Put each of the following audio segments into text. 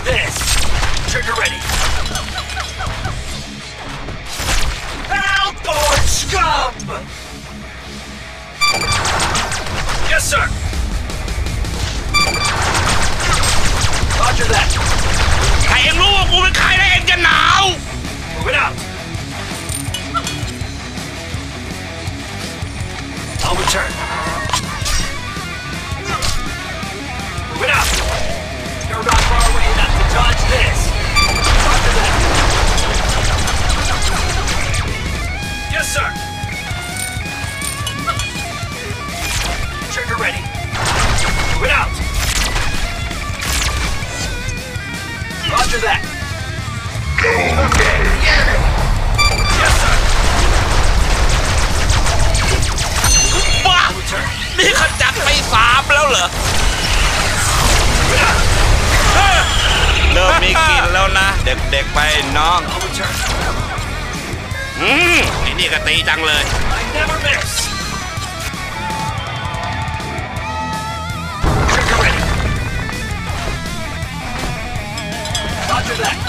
this. Trigger ready. Outboard scum! Yes, sir. Roger that. ใครเองรู้ว่ากูเป็นใครแล้วเองจะหนาว Move it out. I'll return. Move it out. You're not far away enough to dodge this. Roger that. Yes, sir. Trigger ready. Move it out. Roger that. Yes, sir. บ้านี่ขจัดไป3แล้วเหรอเริ่มมีกลิ่นแล้วนะเด็กๆไปน้องไอ้นี่ก็ตีจังเลย I never miss. Trigger ready. Roger that.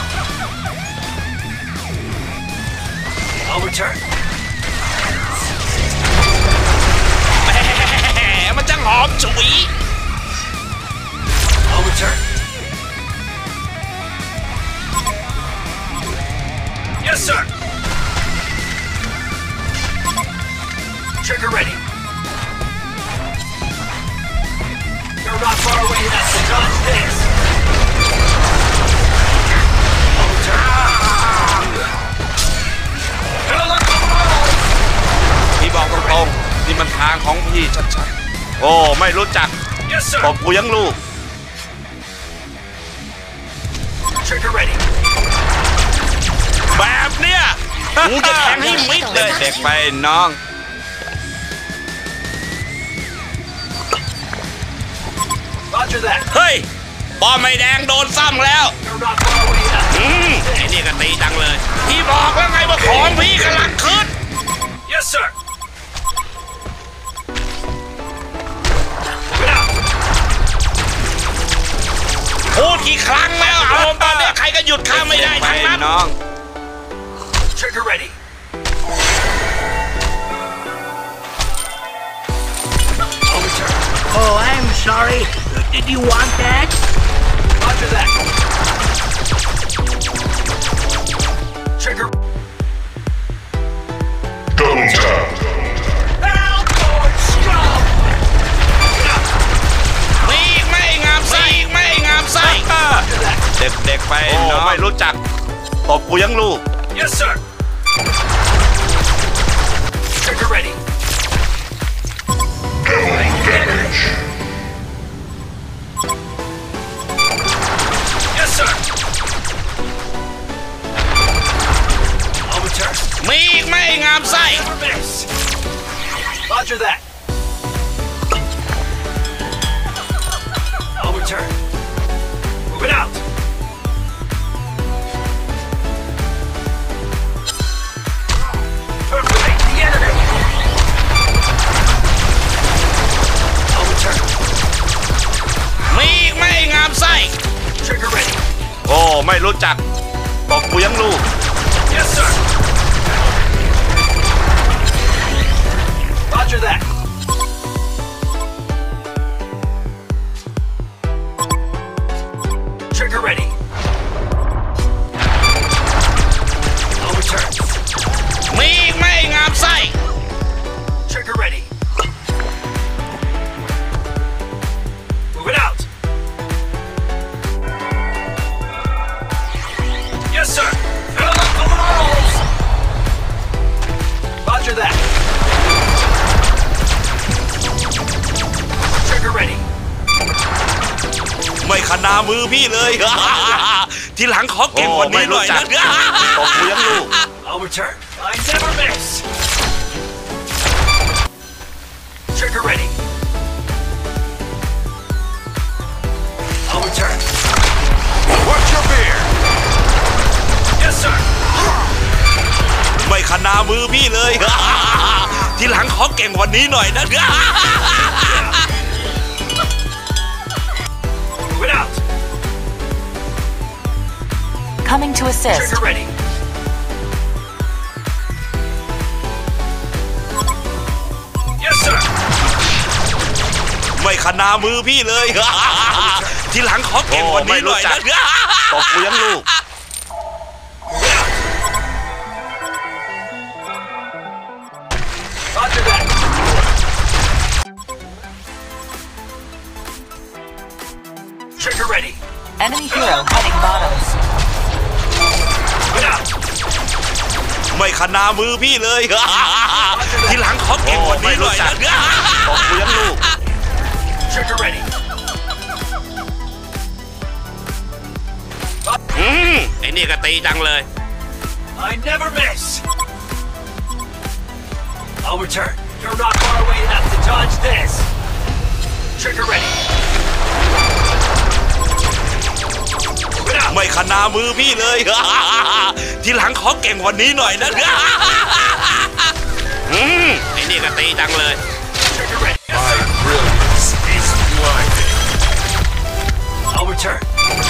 I'll return. แหมมันจะหอมฉุย I'll return. Yes, sir. Trigger ready. You're not far away enough to dodge this. I'll return. พี่บอกตรงๆนี่มันทางของพี่ชัดๆโอ้ไม่รู้จัก Yes, sir. ตบกูยังลูก Trigger ready. แบบเนี้ยกูจะแทงให้มิดเลยเด็กไปน้อง Roger that. เฮ้ยบอมไม่แดงโดนซ้ำแล้ว You're not far away enough. ไอ้นี่ก็ตีจังเลย พี่บอกแล้วไงว่าของพี่กำลังขึ้น Yes, sir. Move it out. พูดกี่ครั้งแล้วอารมณ์ตอนนี้ใครก็หยุดข้าไม่ได้ทั้งนั้นน้อง Trigger ready. I'll return. Oh, I'm sorry. Did you want that? Roger that. Trigger. Double tap. Outboard scum! มีอีกไม่งามไส้อีกไม่งามไส้ Roger that. เด็กๆไปน้องไม่รู้จักตบกูยังลูก Yes, sir. Trigger ready. Damage. Yes, sir. I'll return. มีอีกไม่งามไส้ Never miss. Roger that. I'll return. Move it out. Terminate the enemy. I'll return. มีอีกไม่งามไส้ Trigger ready. โอ้ไม่รู้จักตบกูยังลูก Yes, sir. Roger that. Trigger ready. I'll return. มีอีกไม่งามไส้ Trigger ready. Move it out. Yes, sir. Fill up the walls. Roger that. Trigger ready. ไม่ขนามือพี่เลย ทีหลังขอเก่งกว่านี้หน่อยนะตบกูยังลูก I'll return. I never miss. Trigger ready. I'll return. Watch your beer. Yes, sir. ไม่ขนามือพี่เลย ทีหลังขอเก่งกว่านี้หน่อยนะ Move it out. assist. Trigger ready. Yes, sir. ไม่ขนามือพี่เลย ทีหลังขอเก่งกว่านี้หน่อยนะตบกูยังลูก Roger that. Trigger ready. Enemy hero heading bottoms. Get out. ไม่ขนามือพี่เลย ทีหลังขอเก่งกว่านี้หน่อยนะตบกูยังลูก Trigger ready. ไอ้นี่ก็ตีจังเลย I never miss. I'll return. You're not far away enough to dodge this. Trigger ready. Get out. ไม่ขนามือพี่เลย ทีหลังขอเก่งกว่านี้หน่อยนะไอ้นี่ก็ตีจังเลย Trigger ready. Yes, My sir. brilliance is blinding. I'll return.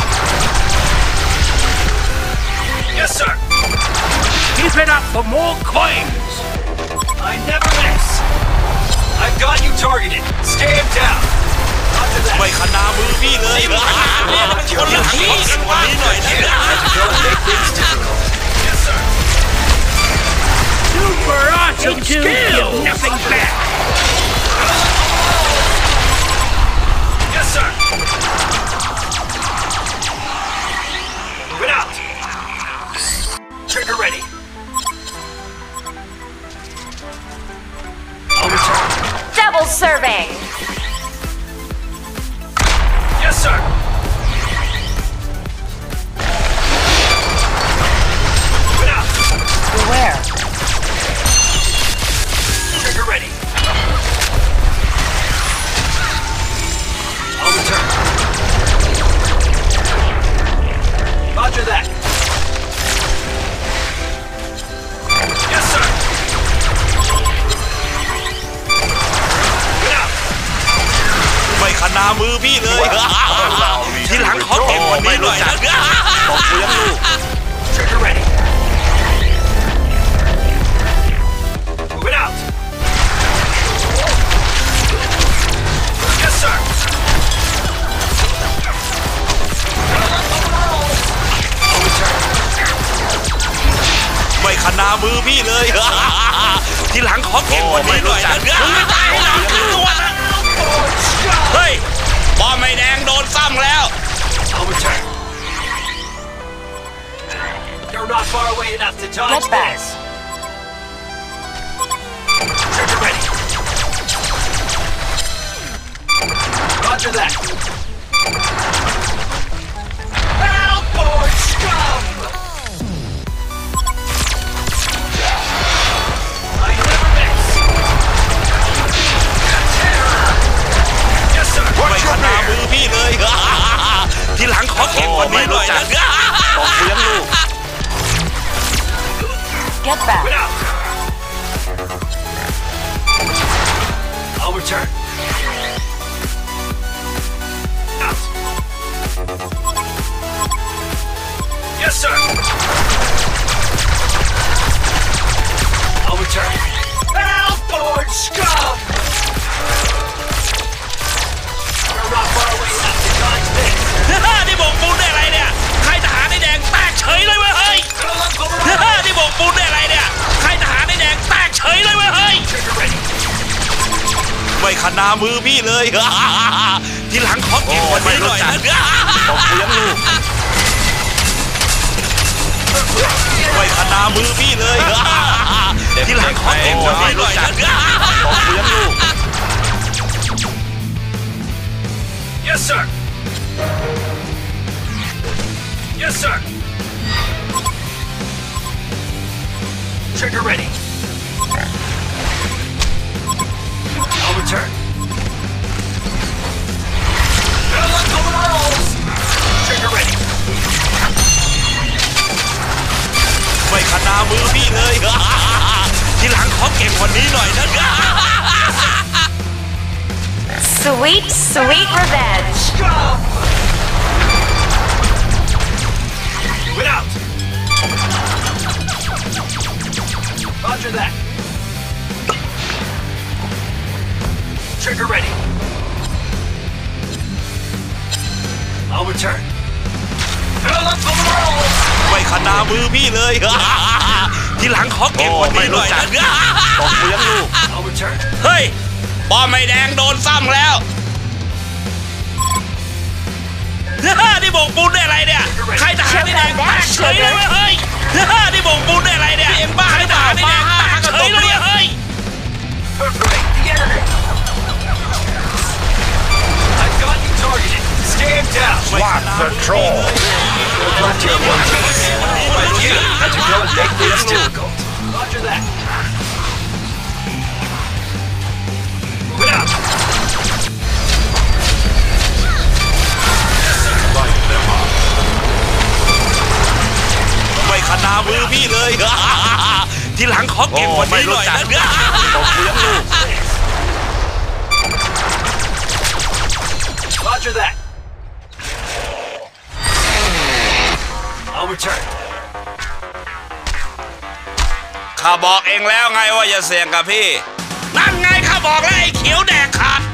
Yes, sir. Keep it up for more coins. I never miss. I've got you targeted. Stand down. Roger that. ไม่ขนามือพี่เลย ทีหลังขอเก่งกว่านี้หน่อยนะ Don't make things difficult. Yes, sir. Super awesome skill. Nothing back. Yes, sir. Move it out. Trigger ready. I'll return. Double serving. Yes, sir. Move it out. Beware. Trigger ready. I'll return. Roger that. Yes, sir. Get out. ไม่ขนามือพี่เลย ทีหลังขอเก่งกว่านี้หน่อยนะตบกูยังลูก Trigger ready. Move it out. Yes, sir. I'll return. ไม่ขนามือพี่เลย ทีหลังขอเก่งกว่านี้หน่อยนะเฮ้ยบอมไม่แดงโดนซ้ำแล้ว I'll return. You're not far away enough to dodge Get back. this. Trigger ready. Roger that. Outboard scum! I never miss. Terror! Yes, sir. ไม่ขนามือพี่เลย ทีหลังขอเก่งกว่านี้หน่อยนะตบกูยังลูก Get back. Get out. I'll return. Out. Yes, sir. I'll return. Outboard scum! You're not far away enough to dodge this. นี่โบกปูนได้อะไรเนี่ย ใครทหารไอ้แดงแตกเฉยเลยเว้ยเฮ้ย นี่โบกปูนได้อะไรเนี่ย ใครทหารไอ้แดงแตกเฉยเลยเว้ยเฮ้ย Trigger ready. ไม่ขนามือพี่เลย ทีหลังขอเก่งกว่านี้หน่อยนะตบกูยังลูกไม่ขนามือพี่เลย ทีหลังขอเก่งกว่านี้หน่อยนะตบกูยังลูก Yes, sir. Yes, sir. Trigger ready. I'll return. Trigger ready. ไม่ขนามือพี่เลย ทีหลังขอเก่งกว่านี้หน่อยนะ Sweet, sweet revenge. Scum! Move it out. Roger that. Trigger ready. I'll return. ไม่ขนามือพี่เลย ทีหลังขอเก็บวันนี้หน่อยนะตบมือลูก I'll return. เฮ้ยบอมไม่แดงโดนซ้ำแล้ว นี่โบกปูนได้อะไรเนี่ยใครทหารในแดงแตกเฉยเลยเฮ้ยนี่โบกปูนได้อะไรเนี่ยเอ็งบ้าหรือเปล่าในแดงแตกเฉยเลยเฮ้ย Perfect. The enemy. I've got you targeted. Stand down. Swat the troll. Roger one. You had to go and make this difficult. Roger that. Move it out. Light them up. ไม่ขนามือพี่เลย ทีหลังขอเก็บวันนี้หน่อยนะตบมือลูก Roger that. I'll return. ข้าบอกเองแล้วไงว่าอย่าเสี่ยงกับพี่ นั่นไงข้าบอกแล้วไอ้เขียวแดกขาด